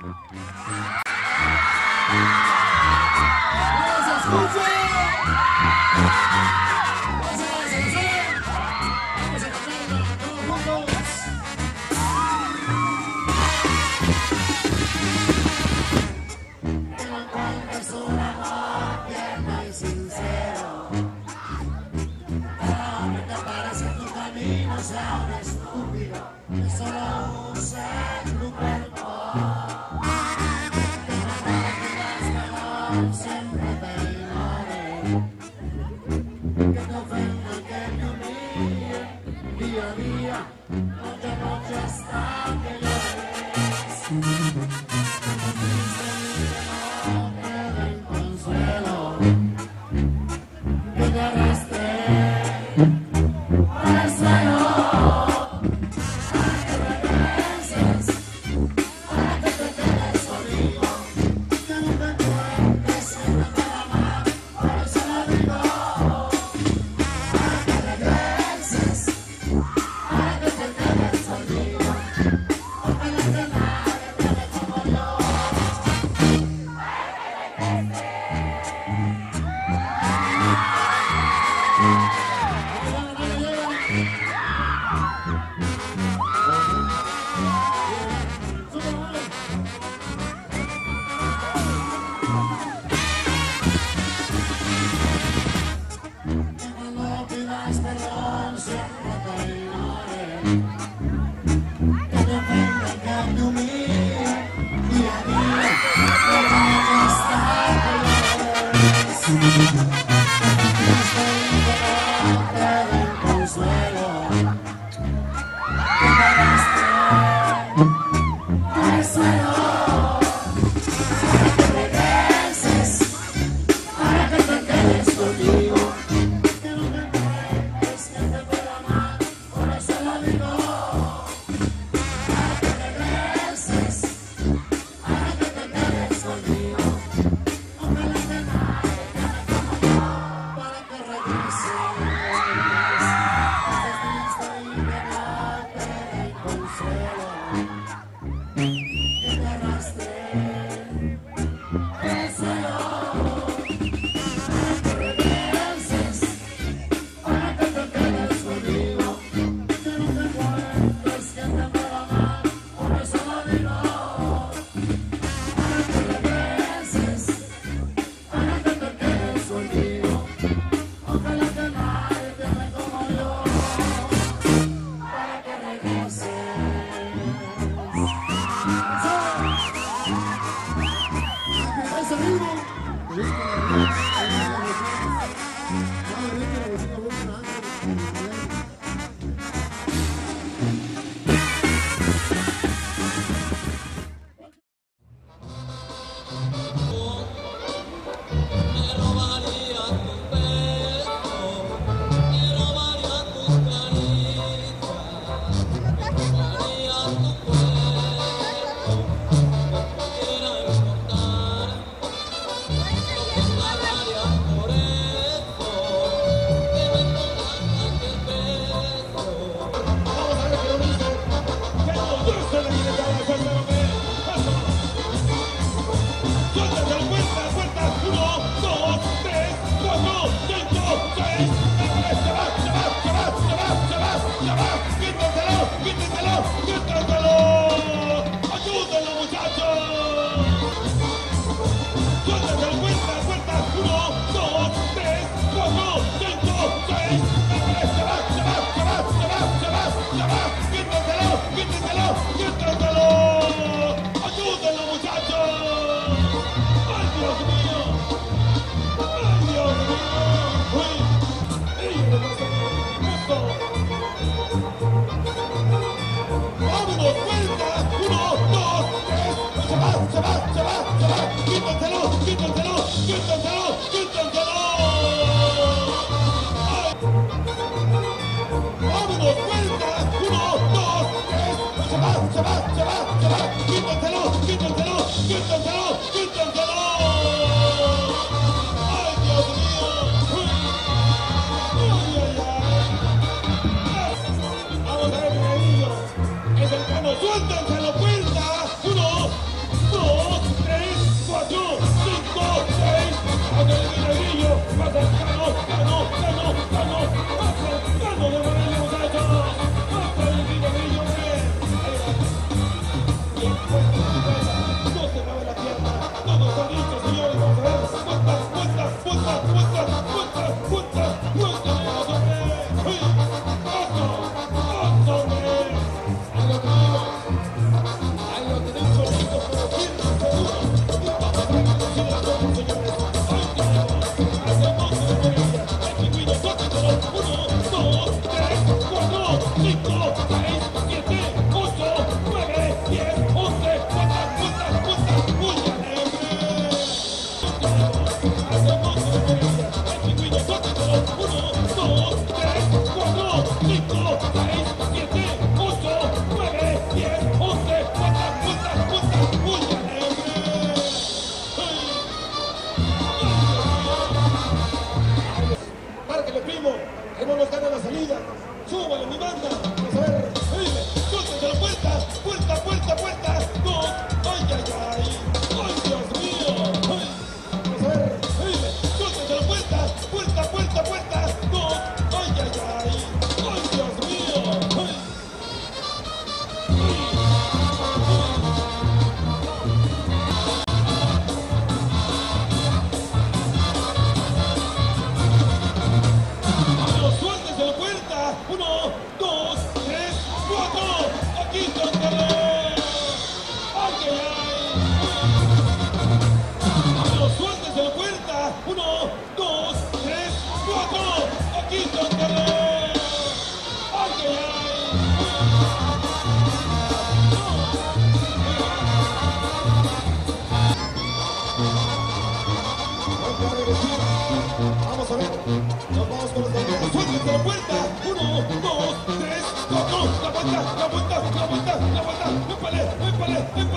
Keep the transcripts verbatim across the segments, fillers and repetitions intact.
Suéltenselo, cuenta. Uno, dos.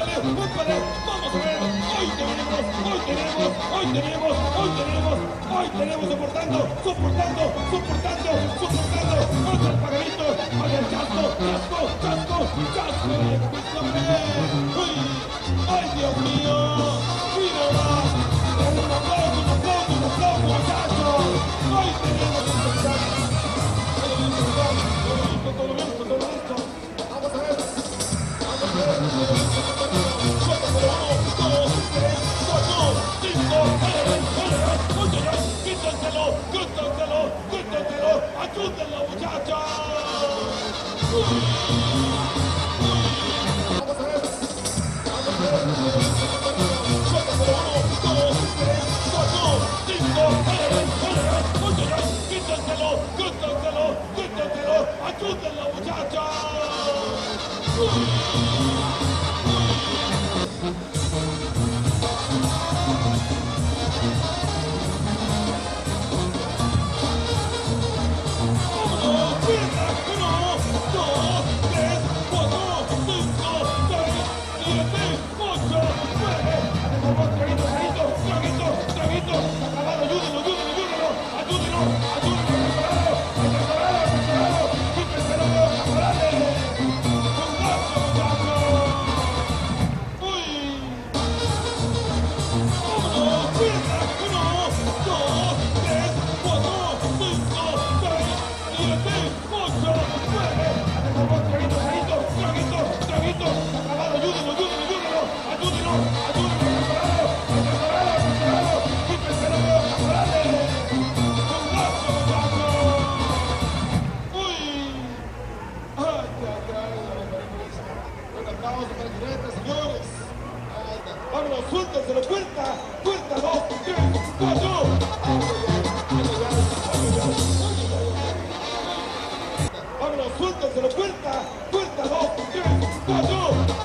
Vamos a ver, hoy tenemos, hoy tenemos, hoy tenemos, hoy tenemos, hoy tenemos soportando, soportando, soportando, soportando, contra el pajarito, contra el chasco, chasco, chasco, chasco, uy, ay Dios mío, mira más, un aplauso, un aplauso, un aplauso, muchachos, hoy tenemos todo esto, todo esto, vamos a ver, vamos a ver. ¡Quítenselo! ¡Quítenselo! ¡Quítenselo! ¡Ayúdenlo, muchachos! Vamos a ver. Vamos a ver. Uno, dos, tres, cuatro, cinco, seis. ¡Quítenselo! ¡Quítenselo! ¡Quítenselo! ¡Ayúdenlo, muchachos! Vámonos, suéltenselo, cuenta, cuenta, dos, tres, cuatro. Vámonos, suéltenselo, cuenta, cuenta, dos, tres, cuatro.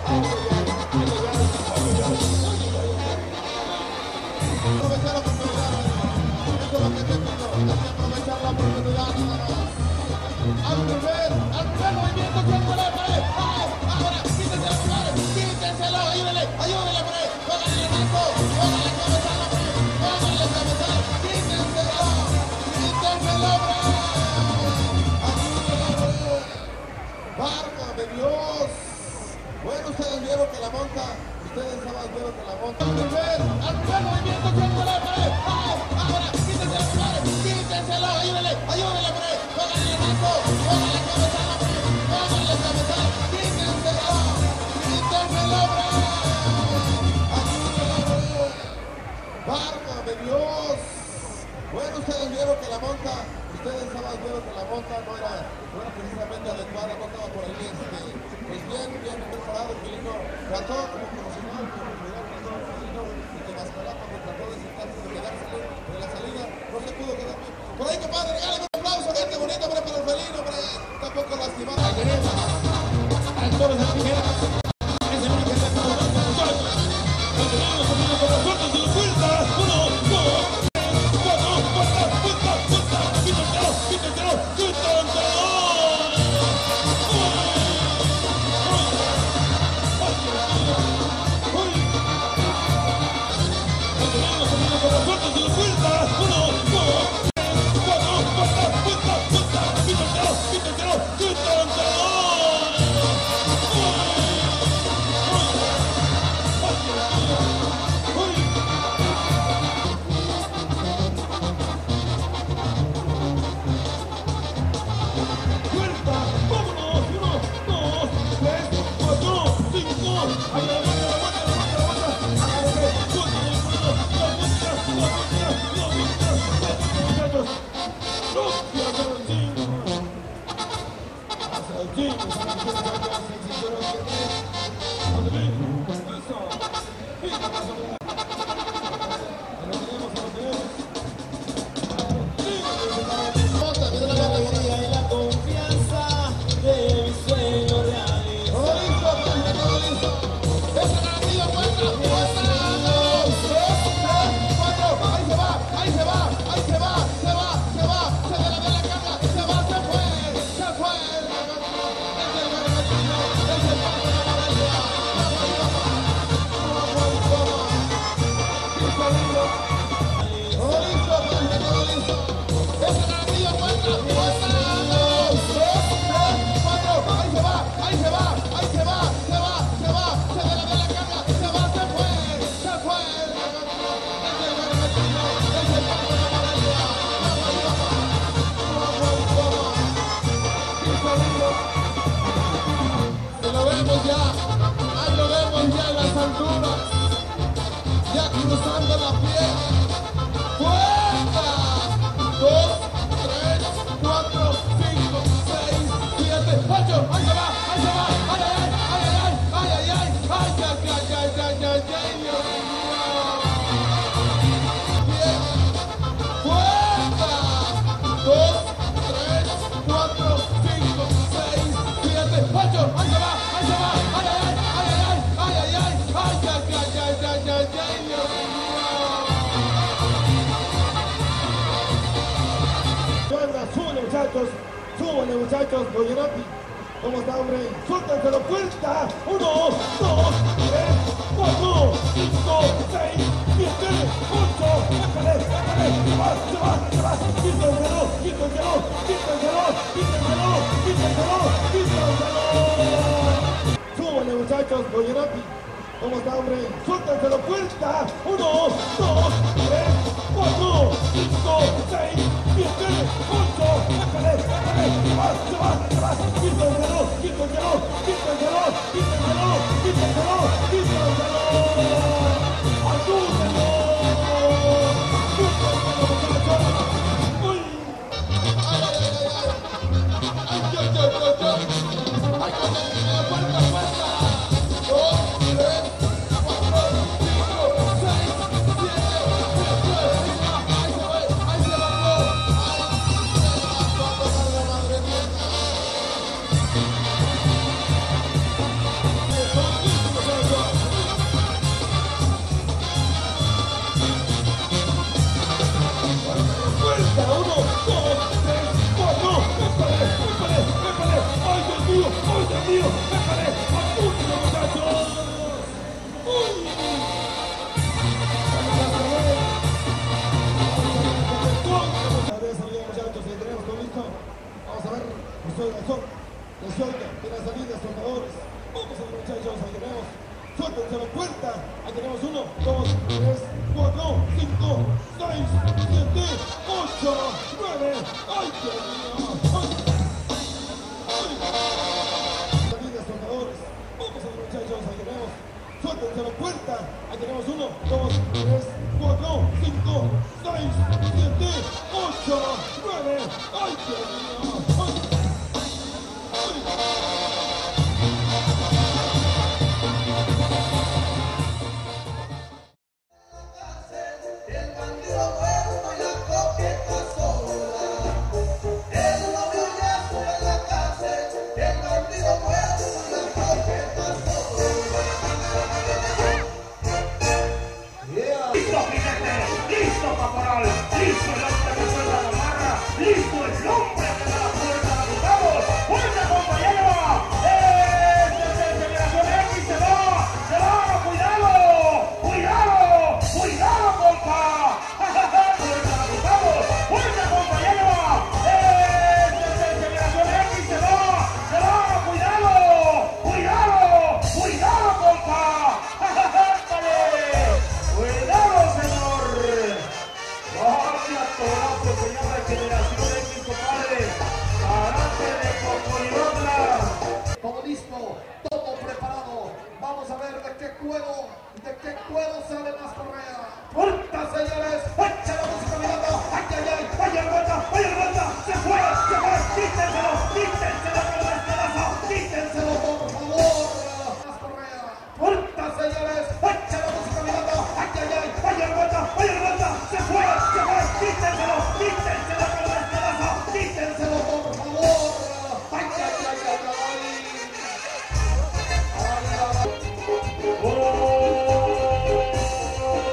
Aprovechar la oportunidad, eso es lo que te pido, hay que aprovechar la oportunidad. Al primer, al primer movimiento, siempre la pared. Ahora, quítenselo, quítenselo, ayúdenle, ayúdenle, pared. Pónganle el brazo, pónganle el cabezal, pónganle el cabezal, quítenselo, quítenselo, barba de Dios. Bueno, ustedes vieron que la monta, ustedes saben vieron que la monta. Al primer, al primer movimiento, siempre la pared. Ahora, quítenselo, pared, quítenselo, ayúdenle, ayúdenle, pared. Pónganle el brazo, pónganle el cabezal, pónganle el cabezal, quítenselo, quítenselo, barba de Dios. Bueno, ustedes vieron que la monta, ustedes saben vieron que la monta no era, no era precisamente adecuada, no estaba por ahí, este, pues bien, bien preparado, que vino, trató como profesional, como profesional, trató el felino, y que Mascarato me trató de sentarse, de quedarse de la salida, no se pudo quedar bien. Por ahí, compadre, regálame un aplauso, gente bonita, hombre, para el felino, hombre, tampoco lastimado. Ahí tenemos, a todos las tijeras. ya cruzando la piel. ¡Fuerza! Dos, tres, cuatro, cinco, seis, siete, ocho. ¡Ahí se va! ¡Ahí se va! ¡Ay, ay, ay! ¡Ay, ay, ay! ¡Ay, ay, ay! ¡Ay, ay, ay, ay, ay, ay, ay! ¡Dios mío! Bien. ¡Fuerza! Dos, tres, cuatro, cinco, seis, siete, ocho. ¡Ahí se va! ¡Ahí se va! ¡Ay, ay, ay! ¡Ay, ay, ay! ¡Ay, ay, ay! ¡Ay, ay, ay, ay, ay, ay, ay! ¡Dios mío! Súbale, muchachos, súbale, muchachos, Goyerotti. ¿Cómo está, hombre? ¡Suéltenselo, fuerza! Uno, dos, tres, cuatro, cinco, seis, siete, ocho. ¡Échale, échale! ¡Se va, se va, se va! ¡Quítenselo, quítenselo, quítenselo, quítenselo, quítenselo, quítenselo! Súbale, muchachos, Goyerotti. ¿Cómo está, hombre? ¡Suéltenselo, fuerza! Uno, dos, tres, cuatro, cinco, seis, siete, ocho. ¡Échale, échale! ¡Se va, se va, se va! ¡Quítenselo, quítenselo, quítenselo, quítenselo, quítenselo, quítenselo! ¡Ayúdenlo! ¡Quítenselo, muchachos! ¡Uy! ¡Ay, ay, ay, ay! ¡Ay, yo, yo, yo, yo! ¡Ay, con el fuerza, fuerza! Dos, tres, cuatro, cinco, seis, siete, ocho. ¡Ahí se va! ¡Ahí se bajó! ¡Ahí se bajó! ¡A tocar la madre mía! ¡Fuerza! Uno, dos, tres, cuatro. ¡Épale, épale, épale! ¡Ay, Dios mío! ¡Ay, Dios mío! ¡Épale! ¡Apúntenlo, muchachos! ¡Uy! Vamos a ver, muchachos, si tenemos todo listo. Vamos a ver, les oiga, son, les oiga, de las salidas, soltadores. Vamos a ver, muchachos, ahí tenemos. Suéltenselo, puerta. Ahí tenemos uno, dos, tres, cuatro, cinco, seis, siete, ocho, nueve. ¡Ay, Dios mío! ¡Ay! ¡Ay! Salidas, soltadores. Vamos a ver, muchachos, ahí tenemos. Suéltenselo, puerta. Ahí tenemos uno, dos, tres, cuatro, cinco, seis, siete, ocho, nueve. ¡Ay, Dios mío! ¡Ay! ¡Ay! El bandido muerto y la coqueta sola. El novio ya fue a la cárcel. El bandido muerto y la coqueta sola. Yeah. ¡Listo, jinete! ¡Listo, caporal! ¡Listo el hombre que suelta la barra! ¡Listo el hombre que da la puerta a los dados! ¡Fuerte, compañero! ¡Este es el Generación X! ¡Se va! ¡Se va! ¡Cuidado! ¡Cuidado! ¡Cuidado, compa! ¡Fuerte a los dados! ¡Fuerte, compañero! ¡Este es el Generación X! ¡Se va! ¡Se va! ¡Cuidado! ¡Cuidado! ¡Cuidado, compa! ¡Cuidado, señor! ¡Vaya todazo, señora Generación X, compadre! ¡Karate de Cocoyotla! Todo listo, todo preparado. Vamos a ver de qué cuero, de qué cuero sale más correa. ¡Puerta, señores! ¡Echa la música mirando! ¡Ay, ay, ay! ¡Ay, el vuelta! ¡Ay, el vuelta! ¡Se fue! ¡Se fue! ¡Quítenselo! ¡Quítenselo con el pedazo! ¡Quítenselo, por favor! Más correa. ¡Puerta, señores! ¡Echa la música mirando! ¡Ay, ay, ay! ¡Ay, el vuelta! ¡Ay, el vuelta! ¡Se fue! ¡Se fue! ¡Quítenselo! ¡Quítenselo con el pedazo! ¡Quítenselo, por favor! ¡Ay, ay, ay, ay, ay! Ay, ay, ay. ¡Oh!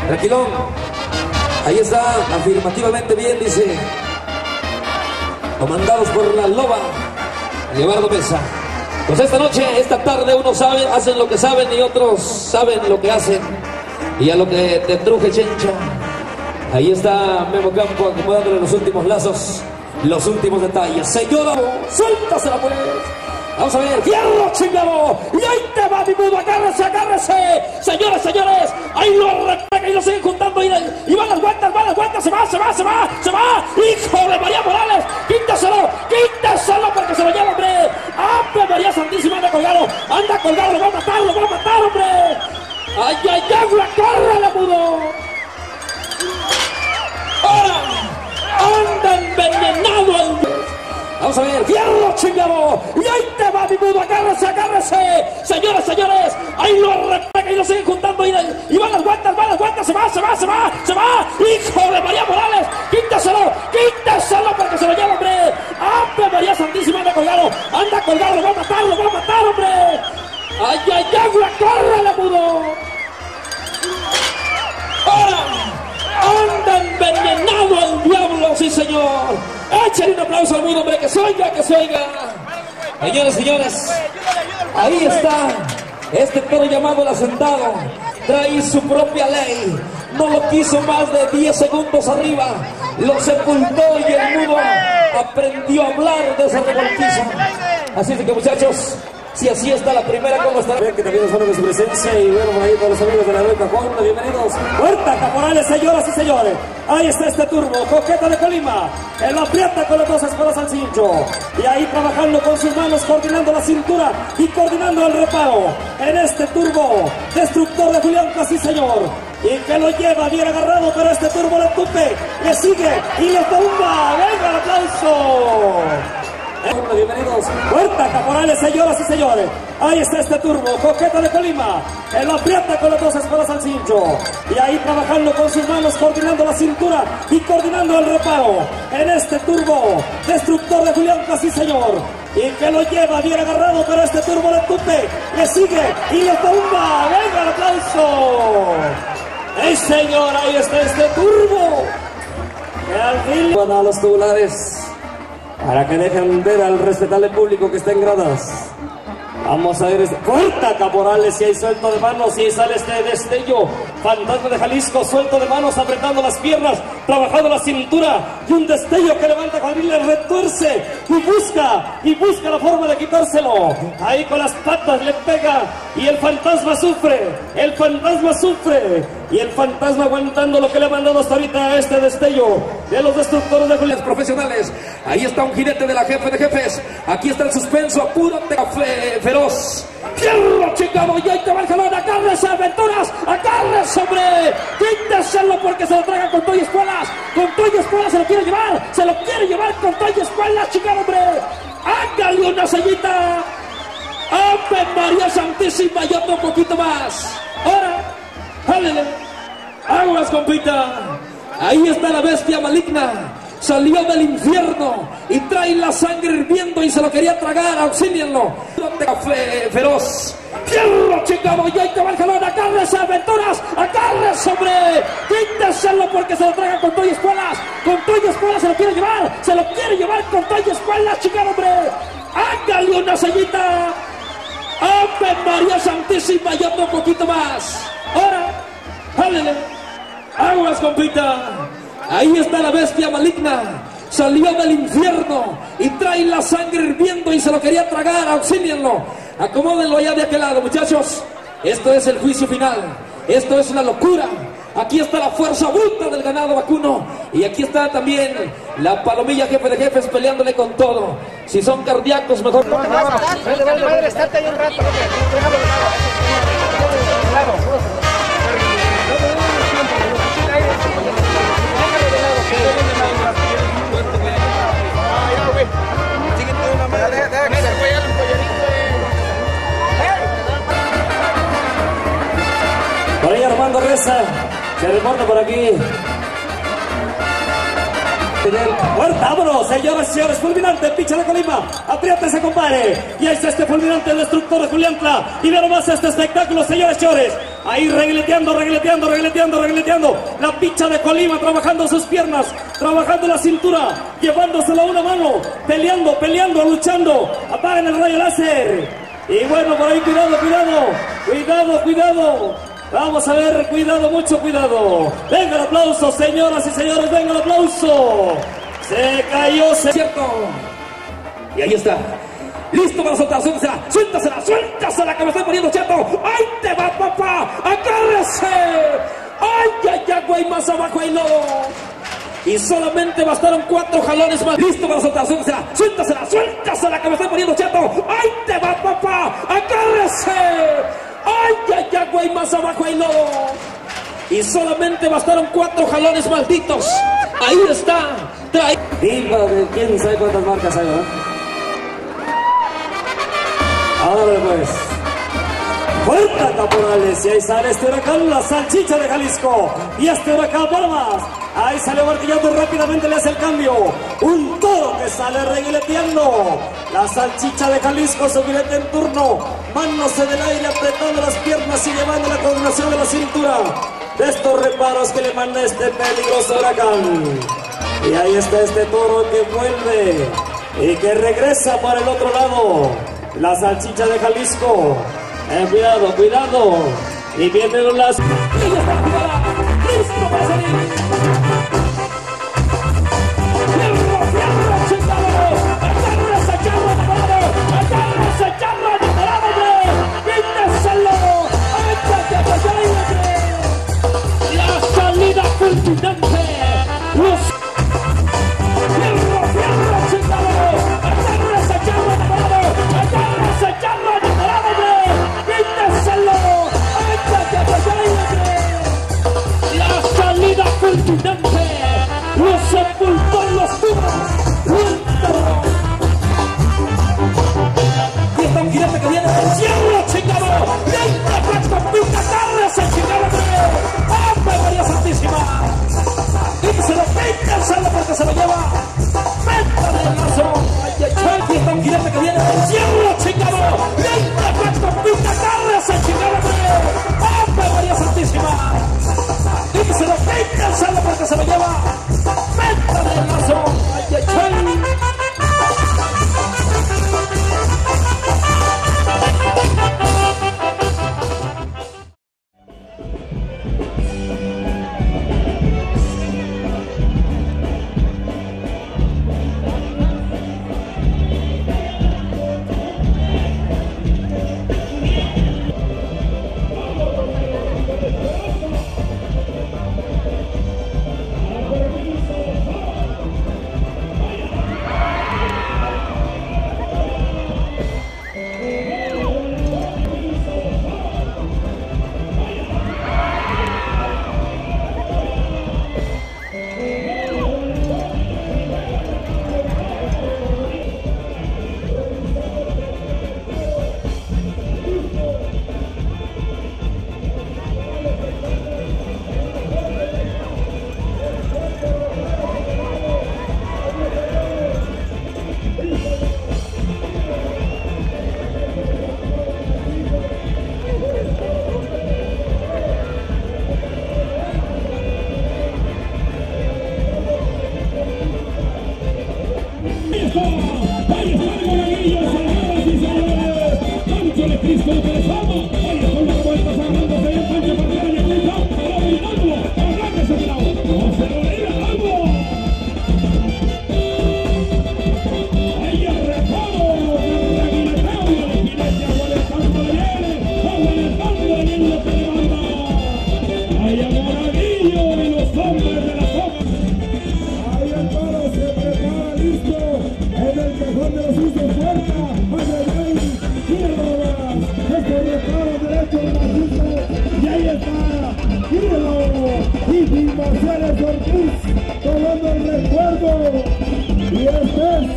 Tranquilón. Ahí está, afirmativamente bien, dice. Comandados por la loba, Leobardo Mesa. Pues esta noche, esta tarde, unos saben, hacen lo que saben y otros saben lo que hacen. Y a lo que te truje, chencha. Ahí está Memo Campo acomodándole los últimos lazos, los últimos detalles. Señora, suéltasela pues. Vamos a ver, fierro chingado. Y ahí te va mi mudo, agárrese, agárrese. Señores, señores, ahí lo arranca y lo siguen juntando. Y, y van las vueltas, van las vueltas, se va, se va, se va, se va. Hijo de María Morales, quítaselo, quítaselo porque se lo lleva, hombre. ¡Ave María Santísima, anda colgado! Anda colgado, lo va a matar, lo va a matar, hombre. ¡Ay, ay, ay, córrele, mudo! ¡Ahora! ¡Anda envenenado el... Vamos a ver, fierro chingado. Y ahí te va mi mudo, agárrese, agárrese. Señores, señores, ahí lo arranca y lo siguen juntando. Y, y van las vueltas, van las vueltas, se va, se va, se va, se va. Hijo de María Morales, quítaselo, quítaselo porque se lo lleva, hombre. ¡Ave María Santísima, anda colgado! Anda colgado, lo va a matar, lo va a matar, hombre. ¡Ay, ay, ay, córrele, mudo! ¡Ahora! ¡Anda envenenado el diablo, sí señor! Échale un aplauso al mundo, hombre, que se oiga, que se oiga. Señores, señores, ahí está este toro llamado el Hacendado. Trae su propia ley. No lo quiso más de diez segundos arriba. Lo sepultó y el mudo aprendió a hablar de esa revoltiza. Así es que, muchachos, si así está la primera, ¿cómo está? Vean que también nos honra de su presencia y bueno, por ahí todos los amigos de la Red Cajón, bienvenidos. Puerta, caporales, señoras y señores. Ahí está este turbo, Coqueta de Colima. Él lo aprieta con las dos espadas al cincho. Y ahí trabajando con sus manos, coordinando la cintura y coordinando el reparo. En este turbo, destructor de Julián, sí señor. Y que lo lleva bien agarrado, pero este turbo le tupe, le sigue y le tumba. ¡Venga el aplauso! Bienvenidos. Puerta, caporales, señoras y señores. Ahí está este turbo, Coqueta de Colima. Él lo aprieta con las dos espadas al cincho. Y ahí trabajando con sus manos, coordinando la cintura y coordinando el reparo. En este turbo, destructor de Julián, sí señor. Y que lo lleva bien agarrado, pero este turbo le tupe, le sigue y le tumba. ¡Venga el aplauso! ¡Ey, señor! Ahí está este turbo. Que al fin van a los tubulares, para que dejen ver al respetable público que está en gradas. Vamos a ver este... Puerta, caporales, y hay suelto de manos, y sale este destello. Fantasma de Jalisco, suelto de manos, apretando las piernas, trabajando la cintura, y un destello que levanta cuadril, le retuerce, y busca, y busca la forma de quitárselo. Ahí con las patas le pega, y el fantasma sufre, el fantasma sufre, y el fantasma aguantando lo que le ha mandado hasta ahorita a este destello de los destructores de Julián profesionales. Ahí está un jinete de la jefe de jefes, aquí está el suspenso, apúrate, fe, feroz. ¡Fierro, chingado! Y ahí te va el jalón, agárrese, aventuras, agárrese, hombre. Quíteselo porque se lo tragan con todo y espuelas, con todo y espuelas se lo quiere llevar, se lo quiere llevar con todo y espuelas, chingado, hombre. Hágale una sellita. ¡Ave María Santísima! Y otro poquito más. Ahora, jálele. Aguas, compita. Ahí está la bestia maligna. Salió del infierno y trae la sangre hirviendo y se lo quería tragar. Auxílienlo. Fe, feroz. ¡Fierro, chingado! Y ahí te va el jalón. ¡Agárrese, aventuras! ¡Agárrese, hombre! Quíteselo porque se lo tragan con todo y espuelas. Con todo y espuelas se lo quiere llevar. Se lo quiere llevar con todo y espuelas, chingado, hombre. Hágale una sellita. ¡Ave María Santísima! Y otro poquito más. Ahora, jálele. Aguas, compita. Ahí está la bestia maligna. Salió del infierno y trae la sangre hirviendo y se lo quería tragar. Auxílienlo. Acomódenlo allá de aquel lado, muchachos. Esto es el juicio final. Esto es una locura. Aquí está la fuerza bruta del ganado vacuno. Y aquí está también la palomilla jefe de jefes peleándole con todo. Si son cardíacos, mejor no. Vale, vale, madre, estate ahí un rato. Por ahí Armando Reza se reporta por aquí. Puerta, vámonos, señoras y señores, fulminante, Picha de Colima, apriátese, compadre. Y ahí está este fulminante, el destructor de Juliantla. Y ve nomás este espectáculo, señores y señores. Ahí regleteando, regleteando, regleteando, regleteando. La picha de Colima trabajando sus piernas, trabajando la cintura, llevándosela a una mano, peleando, peleando, luchando. Apaguen el rayo láser. Y bueno, por ahí cuidado, cuidado, cuidado, cuidado. Vamos a ver, cuidado, mucho cuidado. Venga el aplauso, señoras y señores, venga el aplauso. Se cayó, se... cierto. Y ahí está. Listo para soltar, suéltasela, suéltasela, suéltasela, que me estoy poniendo cheto. ¡Ahí te va, papá! ¡Agárrese! ¡Ay, ay, ay, güey! Más abajo ahí no. Y solamente bastaron cuatro jalones más. Listo para soltar, suéltasela, suéltasela, suéltasela, que me estoy poniendo cheto. ¡Ahí te va, papá! ¡Agárrese! ¡Ay, ay, ay, güey! Más abajo ahí no. Y solamente bastaron cuatro jalones malditos. Ahí está. Trae. Diva de quién sabe cuántas marcas hay, ¿no? Ahora pues, fuerza caporales, y ahí sale este huracán, la salchicha de Jalisco, y este huracán Palmas, ahí salió martillando rápidamente, le hace el cambio, un toro que sale reguileteando, la salchicha de Jalisco, su guilete en turno, manos en el aire, apretando las piernas y llevando la coordinación de la cintura, de estos reparos que le manda este peligroso huracán, y ahí está este toro que vuelve, y que regresa para el otro lado, la salchicha de Jalisco. Eh, cuidado, cuidado. Y vienen las... ¡Listo para salir! ¡Fierro, fierro, chingados! ¡Agarra esa charra de parado! ¡Agarra esa charra de parado, hombre! ¡Quíteselo! ¡Échate, échate! La salida fulminante. Los... ¡Fierro, fierro, chingados! ¡Agarra esa charra de parado! ¡Agarra esa charra de parado, hombre! ¡Quíteselo! ¡Échate, échate! La salida fulminante. Los sepultó en los tumbos. Y esta girete que viene del cielo, chingado. ¡Veinte fractos, pinta, carnes, chingado! ¡Ave María Santísima! Y se lo píntenselo porque se lo lleva. ¡Venta del lazo! ¡Ay, ay, ay! Y esta girete que viene del cielo, chingado. ¡Veinte fractos, pinta, carnes, chingado! ¡Ave María Santísima! Y se lo píntenselo porque se lo lleva. ¡Venta del lazo! ¡Ay, ay, ay! tomando el recuerdo, y este es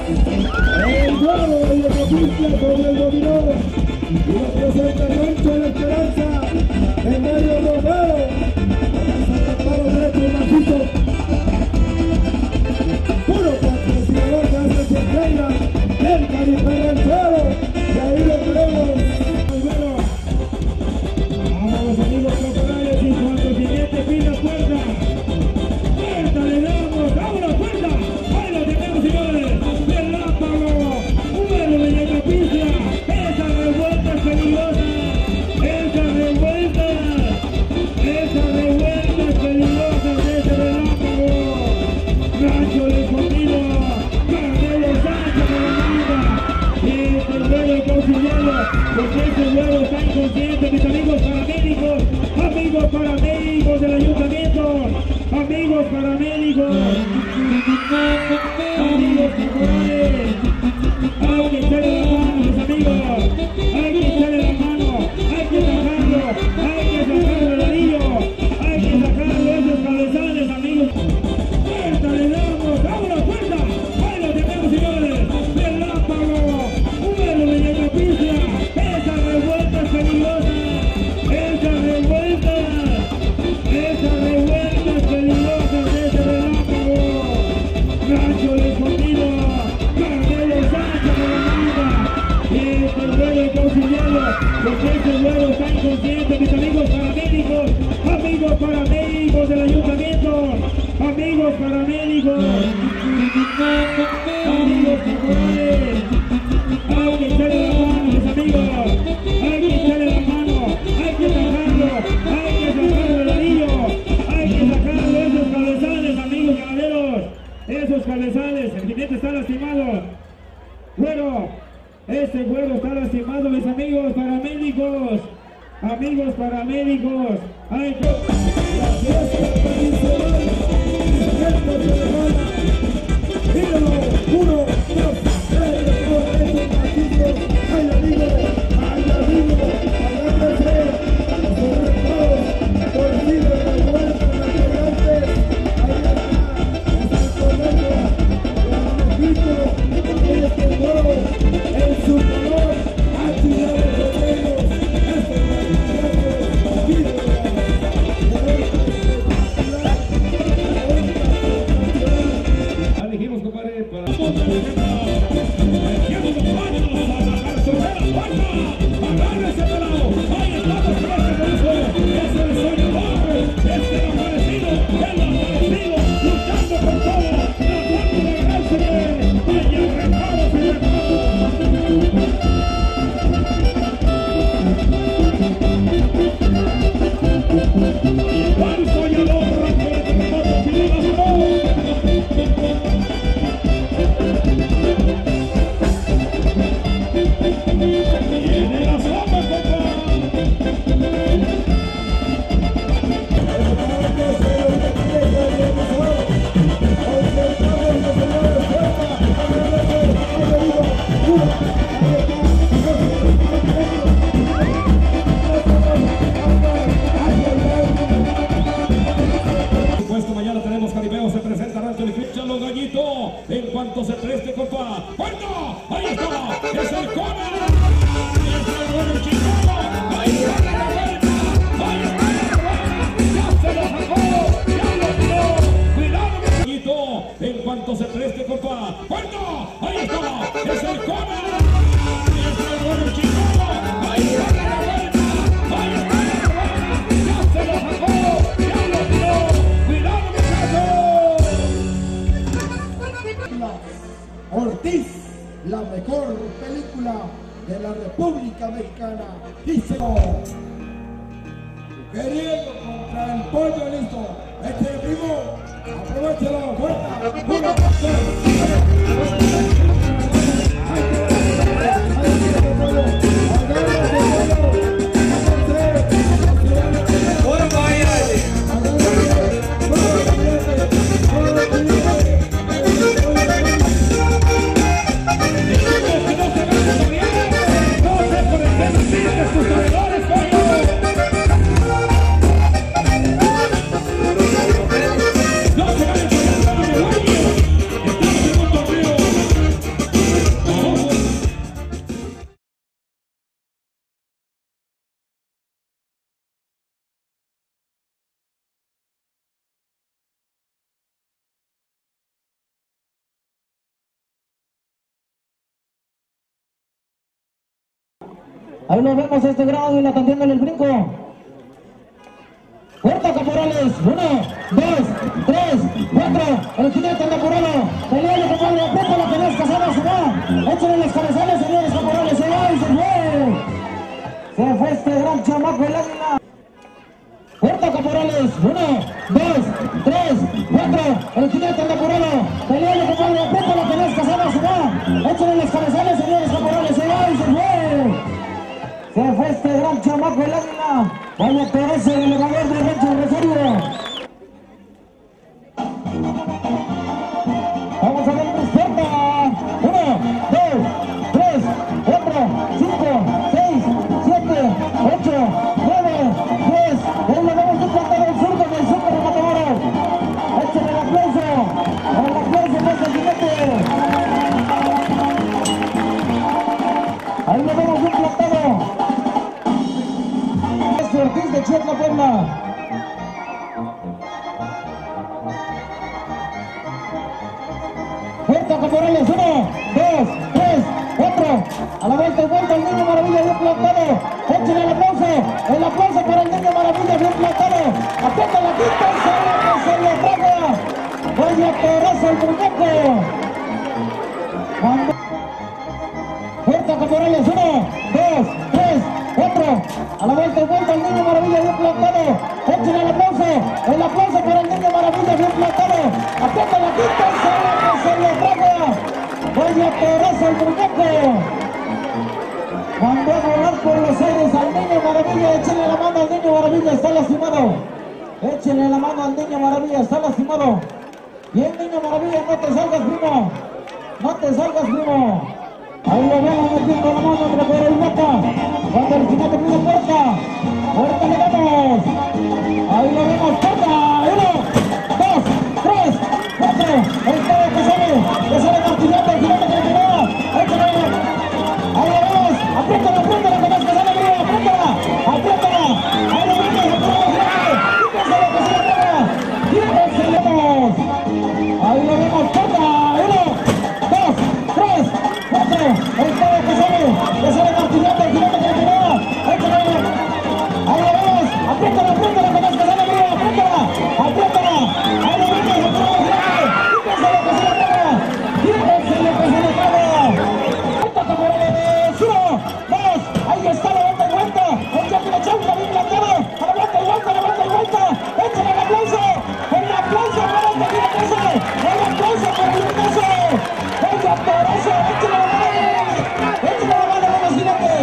el duelo de la justicia sobre el dominó, y lo presenta Rancho de la Esperanza, en medio Romero, para el derecho macizo, puro patrocinador de hace Cerqueira, el cariferancero, y ahí lo tenemos, vamos amigos. amigos del ayuntamiento, amigos paramédicos, amigos caporales, hay que echarle la mano, mis amigos, hay que echarle la mano, hay que sacarlo, hay que sacarlo el anillo, hay que sacarlo esos cabezales, amigos. Puerta le damos, damos la puerta, ahí lo tenemos, señores, relámpago, vuelo de Yetapicia, esa revuelta es peligrosa, esa revuelta, esa revuelta es peligrosa de ese relámpago, Rancho de Escondido, Carmelo Sánchez de la manga, este vuelo hay que auxiliarlo, porque este vuelo está inconsciente, mis amigos paramédicos, amigos paramédicos del ayuntamiento, amigos paramédicos, amigos caporales, hay que echarle la mano, mis amigos, hay que echarle la mano, hay que sacarlo, hay que sacarlo el anillo, hay que sacarlo esos cabezales, amigos ganaderos, esos cabezales, el jinete está lastimado, bueno, ese güero está lastimado, mis amigos paramédicos, amigos paramédicos, hay que... La fiesta tradicional, esto se levanta, ídolo, uno, dos, tres, cuatro, este partido, ay amigo, ay amigo, agárrense, sobre todo, por vida de la vuelta nacional, ahí está, es el colegio, el México, con este nuevo, en su color, actividades de ellos, este es el vida de la dijimos, compadre, para... ¡Metemos los paños a bajar sobre la puerta! ¡Agárrese, pelado! ¡Ahí estamos, crece con eso! ¡Es el soñador! ¡Es el aparecido! ¡El aparecido! ¡Luchando por todo! ¡Tratando de ganarse! ¡Vaya recados y recados! ¡Al soñador! ¡Rancho de terremotos y de las ¡Viene la sopa, compa! Supuesto, mañana tenemos Caribeo, se presenta Rancho de Cristiano Gallito, en cuanto se preste, compa. ¡Puerta! ¡Ahí está! ¡Es el Conan! ¡Es el Conan chingado! ¡Ahí está la vuelta! ¡Ahí está la vuelta! ¡Ya se lo sacó! ¡Ya lo tiró! ¡Cuidado, mi Gallito! En cuanto se preste, compa. ¡Puerta! ¡Ahí está! ¡Es el Conan! ¡Es el Conan chingado! ¡Ahí está la vuelta! ¡Ahí está la vuelta! ¡Ya se lo sacó! ¡Ya lo tiró! ¡Cuidado, muchachos! Ortiz, la mejor película de la República Mexicana. Dice queriendo contra el pollo listo. Este primo, aproveche la fuerza. Uno, dos, tres. Ahí nos vemos este grado y la canción del brinco. Puerta, caporales. Uno, dos, tres, cuatro. El jinete anda apurado. Peleale, compadre. Aprieta la que no es casada, se va. Échale las cabezales, señores caporales. Se va y se fue. Se fue este gran chamaco, el águila. Puerta, caporales. Uno, dos, tres, cuatro. El jinete anda apurado. Peleale, compadre. Aprieta la que no es casada, se va. Échale las cabezales, señores caporales. Se va y se fue. Se fue este gran chamaco, el águila. Vaya pedazo del elevador de Rancho Rosario. Puerta Caporales, uno, dos, tres, cuatro. A la vuelta y vuelta el Niño Maravilla bien plantado. Échale el aplauso, el aplauso para el Niño Maravilla bien plantado. Aprieta la quinta y se lo que se lo traga. Vaya coraza el muñeco. Cuando... Puerta Caporales, uno, dos, tres, cuatro. A la vuelta y vuelta el Niño Maravilla bien plantado. Échale el aplauso, el aplauso para el Niño Maravilla bien plantado. Aprieta la quinta y se lo que se lo traga. Vaya coraza el muñeco. Mandó a volar por los aires al Niño Maravilla. Échale la mano al Niño Maravilla, está lastimado. Échale la mano al Niño Maravilla, está lastimado. Bien, Niño Maravilla, no te salgas, primo. No te salgas, primo. Ahí lo vemos metiendo la mano entre Pedro y Boca. Cuando el final termina Puerta. Puerta le damos. Ahí lo vemos, Puerta. Uno, dos, tres, cuatro. El todo que sale. Que sale martillando el jinete que le quedó. Ahí lo vemos. Ahí lo vemos. Apriétala, apriétala, que más que sale arriba. Apriétala, apriétala. Ahí lo vemos. Apriétala, que se le pega. Quítense, le vemos. Ahí lo vemos, Puerta. Uno, dos, tres, cuatro. El todo que sale. Que sale martillando el jinete que le quedó. Ahí lo vemos. Ahí lo vemos. Apriétala, apriétala, que más que sale arriba. Apriétala, apriétala. Ahí lo vemos. Quítense, que se le pega. Quítense, que se le pega. Puerta Caporales. Uno, dos. Ahí está la vuelta y vuelta. El Jackie de Chauca bien plantado. A la vuelta y vuelta, a la vuelta y vuelta. Échale el aplauso. El aplauso para el Jiménez. El aplauso para el Jiménez. Vaya corazo. Échale la mano. Échale la mano a los jinetes.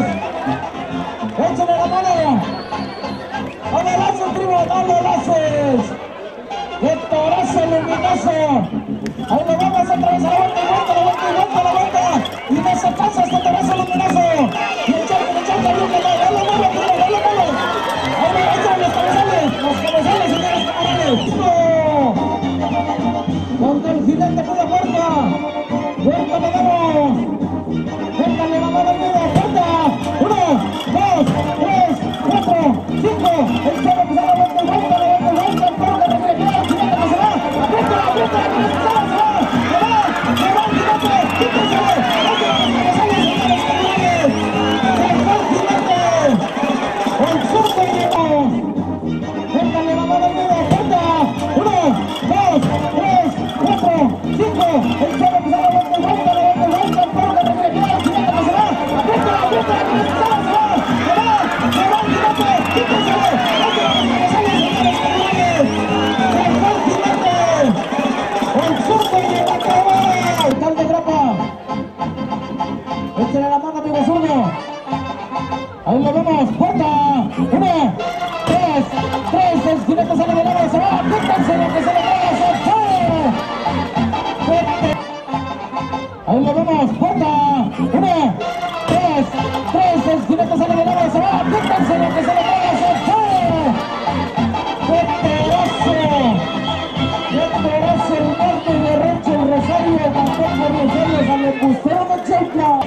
Échale la mano. No le laces, primo, no le laces. ¡Qué torazo luminoso! Ahí lo vamos otra vez a la vuelta y vuelta, a la vuelta y vuelta, a la vuelta. Y no se pasa este torazo luminoso. Y el charco, el charco, el charco, ya lo mueve, ya lo mueve. Ahí lo echan los cabezales, los cabezales, señores Caporales. Donde el jinete pide Puerta. Puerta le damos. Déjale la mano al medio, Puerta. Uno, dos, tres, cuatro, cinco. El charco que se da la vuelta y vuelta, la vuelta y vuelta. El perro que te queda, el jinete que se va. Aprieta, aprieta, aprieta, se va, se va. Se va, se va el jinete. Quítense. El surco llegó. Déjale la mano al medio, Puerta. Uno, dos, tres, cuatro, cinco. El perro que se da la vuelta y vuelta, la vuelta y vuelta. El perro que te queda, el jinete que se va. Aprieta, aprieta, aprieta, se va, se va. Se va, se va el jinete. Quítense. El surco llegó a acabar. Tal de grapa. Échale la mano, amigo zurdo. Ahí lo vemos, Puerta. Uno, dos, tres. El jinete sale de lado, se va. Quítense lo que se le traga, se fue. Fuerte. Ahí lo vemos, Puerta. Uno, dos, tres. El jinete sale de lado, se va. Quítense lo que se le traga, se fue. Fuerte oso. Fuerte oso, el norte de Rancho, el Rosario, Tampoco Rosario, San Embustero de Chauca.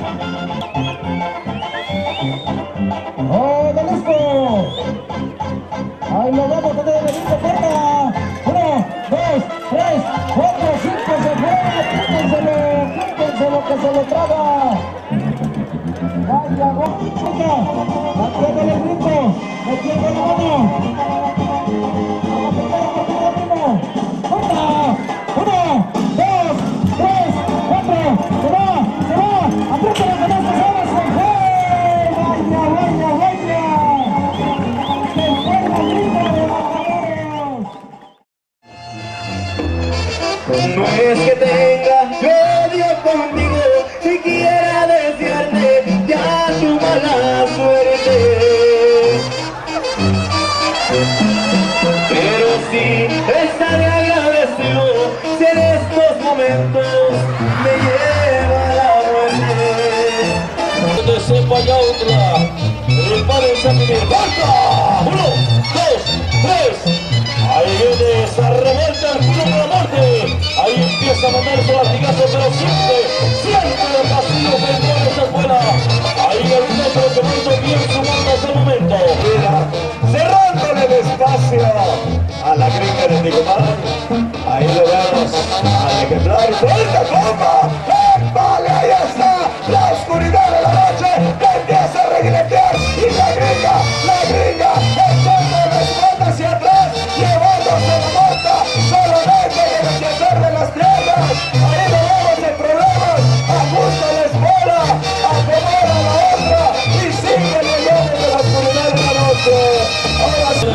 ¡Oh, de listo! Ahí lo vamos, que debe venir de Puerta. Uno, dos, tres, cuatro, cinco, se fue. Quítenselo, quítenselo que se lo traga. Vaya, Puerta. Metiéndole el grito, metiendo la mano. A la primera partida, primo. Puerta. Uno, dos, tres, cuatro. Se va, se va. Aprieta las demás personas, se fue. Vaya, vaya, vaya. Se fue la grita de Matadores. No es que tenga odio contigo y quiera desearte ya tu mala suerte, pero sí estaré agradecido si en estos momentos me lleva la muerte. De cepa y otra. Prepárense a vivir. ¡Corta! Uno, dos, tres. Ahí viene esa revuelta al culo de la muerte. Ahí empieza a mandar su latigazo, pero siempre, siempre el vacío que entra esa afuera. Ahí el metro que lo hizo bien su manda hasta el momento. Cerrándole el espacio a la gringa Compadre, mi compadre. Ahí lo vemos al ejemplar. ¡Fuerte bomba! ¡Vale! Ahí está. La oscuridad de la noche empieza a regretear. Y la gringa, la gringa, echando la espalda hacia atrás, llevándose la monta. Solamente en el deshacer de las tierras. Ahí lo vemos en problemas. Ajusta la espalda, acomoda la otra y sigue el legado de la oscuridad de la noche. Ahora sí.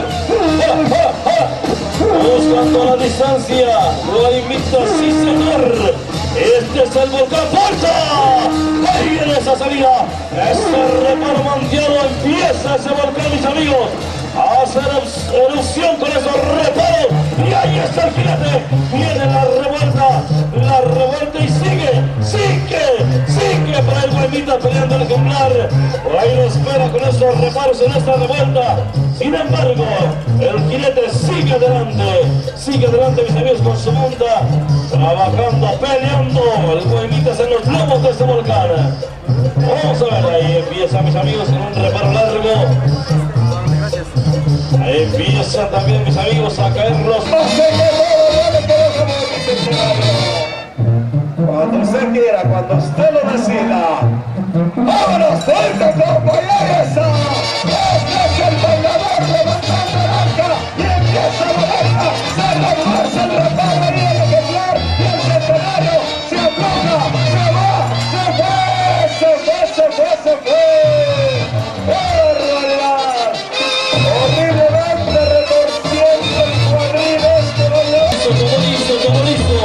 Buscando la distancia, lo invita, sí señor. Este es el volcán Fuerza. Ahí viene esa salida. Ese reparo manteado empieza ese volcán, mis amigos, a hacer erupción con esos reparos. Y ahí está el jinete. Viene la revuelta, la revuelta y sigue, sigue, sigue para el Guaymita peleando el ejemplar. Por ahí lo espera con esos reparos en esta revuelta. Sin embargo, el jinete sigue adelante, sigue adelante, mis amigos, con su monta, trabajando, peleando. El Guaymita en los lomos de este volcán. Vamos a ver, ahí empieza, mis amigos, con un reparo largo. Ahí empiezan también, mis amigos, a caer los... Cuando usted quiera, cuando usted lo decida. ¡Vámonos, fuerte, compañeros! Este es el bailador levantando el arca y empieza la vuelta. Se refuerza el reparo y el ejemplar y el centenario se afloja, se va, se fue, se fue, se fue, se fue. ¡Barbaridad! Horriblemente retorciendo el cuadril este bailador. Todo listo, todo listo.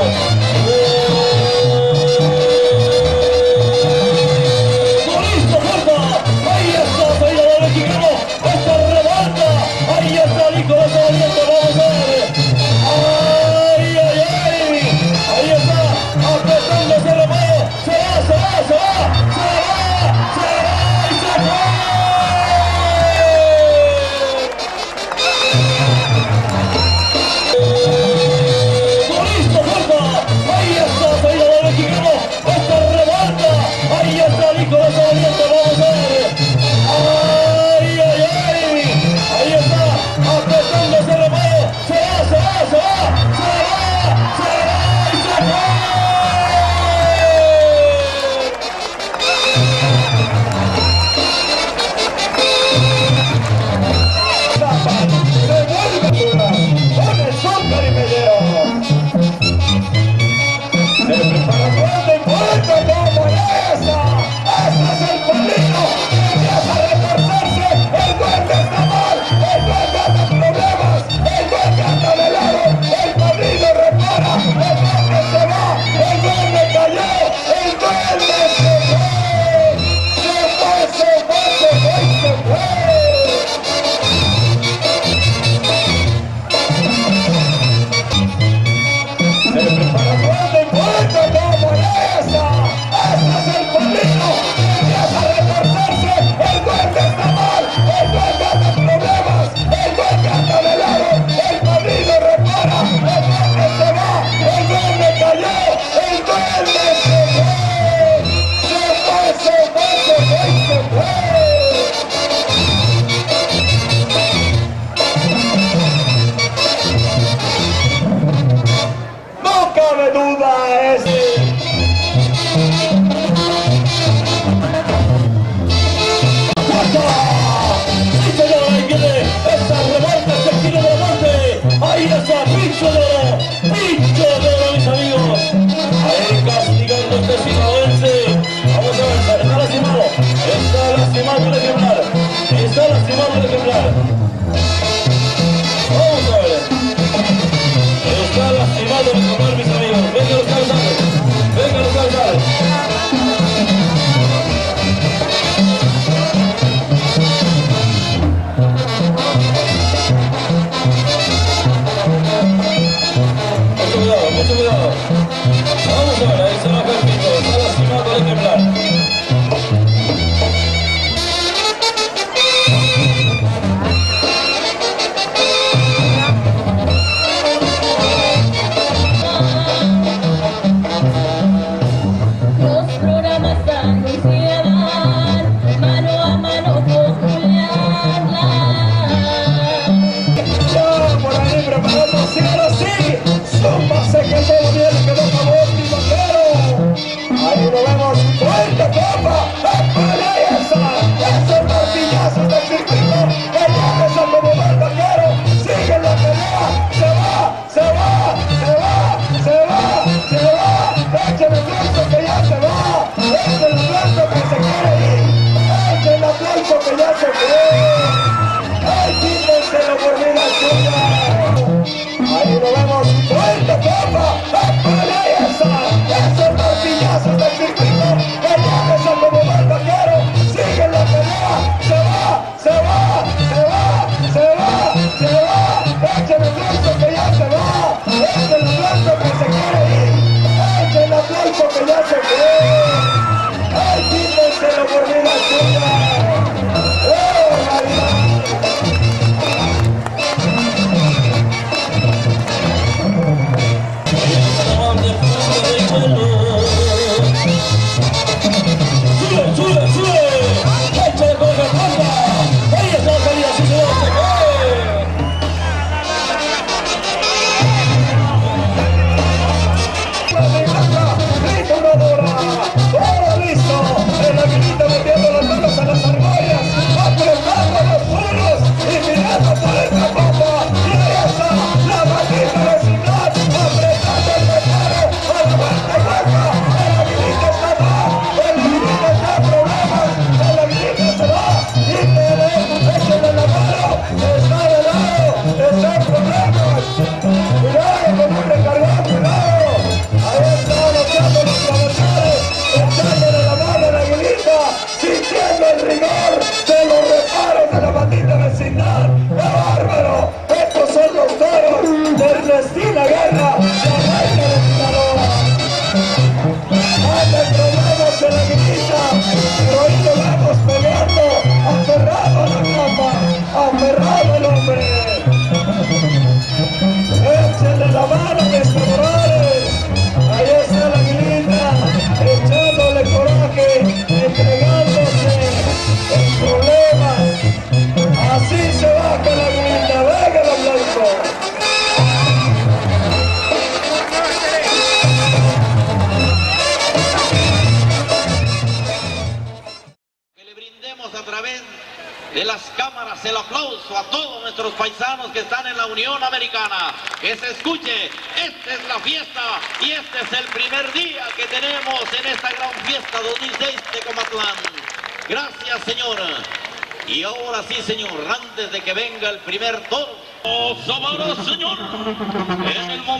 Preparando, síganos. Cristina Guerra, la reina de Sinaloa. Anda el problema de la guinita, pero ahí lo vamos peleando, aferrado a la capa, aferrado el hombre. Échenle la mano, mister Morales. Ahí está la guinita, echándole coraje, entregándose en problemas. Así se baja la guinita, venga el aplauso. Que le brindemos a través de las cámaras el aplauso a todos nuestros paisanos que están en la Unión Americana. Que se escuche, esta es la fiesta y este es el primer día que tenemos en esta gran fiesta dos mil seis de Comatlán. Gracias, señora. Y ahora sí, señor, antes de que venga el primer toro, ¡oh, vámonos, señor! En el momento